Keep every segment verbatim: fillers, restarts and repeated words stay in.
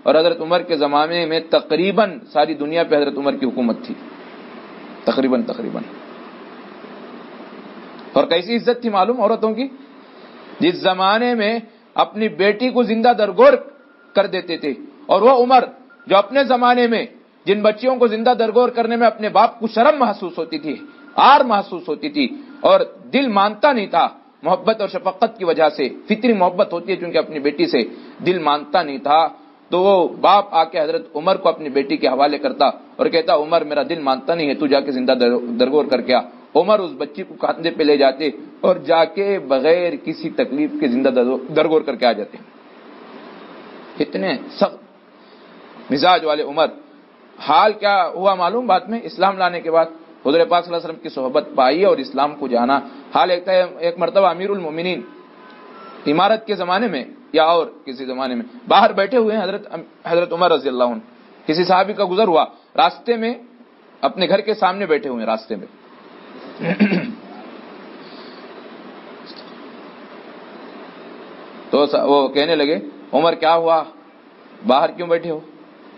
اور حضرت عمر کے زمانے میں تقریباً ساری دنیا پہ حضرت عمر کی حکومت تھی، تقریباً تقریباً اور کیسی عزت تھی معلوم عورتوں کی؟ جس زمانے میں اپنی بیٹی کو زندہ درگور کر دیتے تھے، اور وہ عمر جو اپنے زمانے میں جن بچیوں کو زندہ درگور کرنے میں اپنے باپ کو شرم محسوس ہوتی تھی، آر محسوس ہوتی تھی، اور دل مانتا نہیں تھا محبت اور شفقت کی وجہ سے، فطری محبت ہوتی ہے چونکہ اپنی بیٹی سے، دل مانتا نہیں تھا، تو وہ باپ آ کے حضرت عمر کو اپنی بیٹی کے حوالے کرتا اور کہتا عمر میرا دل مانتا نہیں ہے، تو جا کے زندہ درگور کر کے آ۔ عمر اس بچی کو کاندھے پہ لے جاتے اور جا کے بغیر کسی تکلیف کے زندہ درگور کر کے آ جاتے۔ اتنے سخت مزاج والے عمر۔ حال کیا ہوا معلوم بعد میں؟ اسلام لانے کے بعد حضور پاک صلی اللہ علیہ وسلم کی صحبت پائی اور اسلام کو جانا۔ حال ایک ایک مرتبہ امیر المومنین عمارت کے زمانے میں یا اور کسی زمانے میں باہر بیٹھے ہوئے ہیں، حضرت حضرت عمر رضی اللہ عنہ، کسی صحابی کا گزر ہوا، راستے میں اپنے گھر کے سامنے بیٹھے ہوئے ہیں راستے میں، تو وہ کہنے لگے عمر کیا ہوا، باہر کیوں بیٹھے ہو،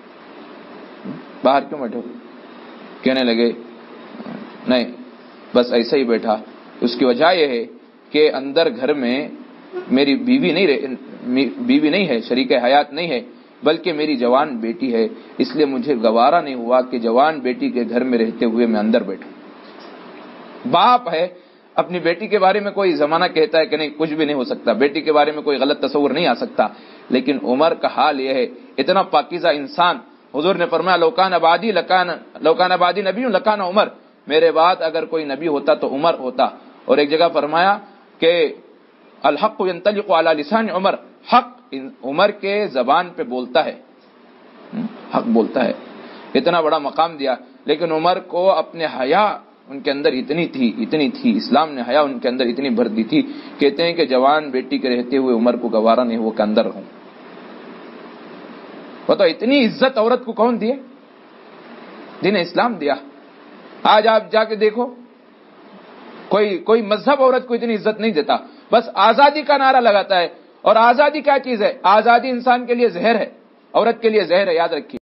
باہر کیوں بیٹھے ہو؟ کہنے لگے نہیں بس ایسا ہی بیٹھا، اس کی وجہ یہ ہے کہ اندر گھر میں میری بیوی نہیں رہ بیوی نہیں ہے، شریک حیات نہیں ہے، بلکہ میری جوان بیٹی ہے، اس لیے مجھے گوارا نہیں ہوا کہ جوان بیٹی کے گھر میں رہتے ہوئے میں اندر بیٹھوں۔ باپ ہے، اپنی بیٹی کے بارے میں کوئی زمانہ کہتا ہے کہ نہیں کچھ بھی نہیں ہو سکتا، بیٹی کے بارے میں کوئی غلط تصور نہیں آ سکتا، لیکن عمر کا حال یہ ہے، اتنا پاکیزہ انسان۔ حضور نے فرمایا لوکان آبادی لکان لوکان آبادی نبی لکان عمر، میرے بعد اگر کوئی نبی ہوتا تو عمر ہوتا۔ اور ایک جگہ فرمایا کہ الحق ينطلق على لسان عمر، حق عمر کے زبان پہ بولتا ہے، حق بولتا ہے، اتنا بڑا مقام دیا۔ لیکن عمر کو اپنے حیا ان کے اندر اتنی تھی اتنی تھی اسلام نے حیا ان کے اندر اتنی بھر دی تھی، کہتے ہیں کہ جوان بیٹی کے رہتے ہوئے عمر کو گوارا نہیں ہوا کہ اندر رہوں۔ بتاؤ اتنی عزت عورت کو کون دیے؟ دین اسلام دیا۔ آج آپ جا کے دیکھو کوئی کوئی مذہب عورت کو اتنی عزت نہیں دیتا، بس آزادی کا نعرہ لگاتا ہے، اور آزادی کیا چیز ہے؟ آزادی انسان کے لیے زہر ہے، عورت کے لیے زہر ہے، یاد رکھیے۔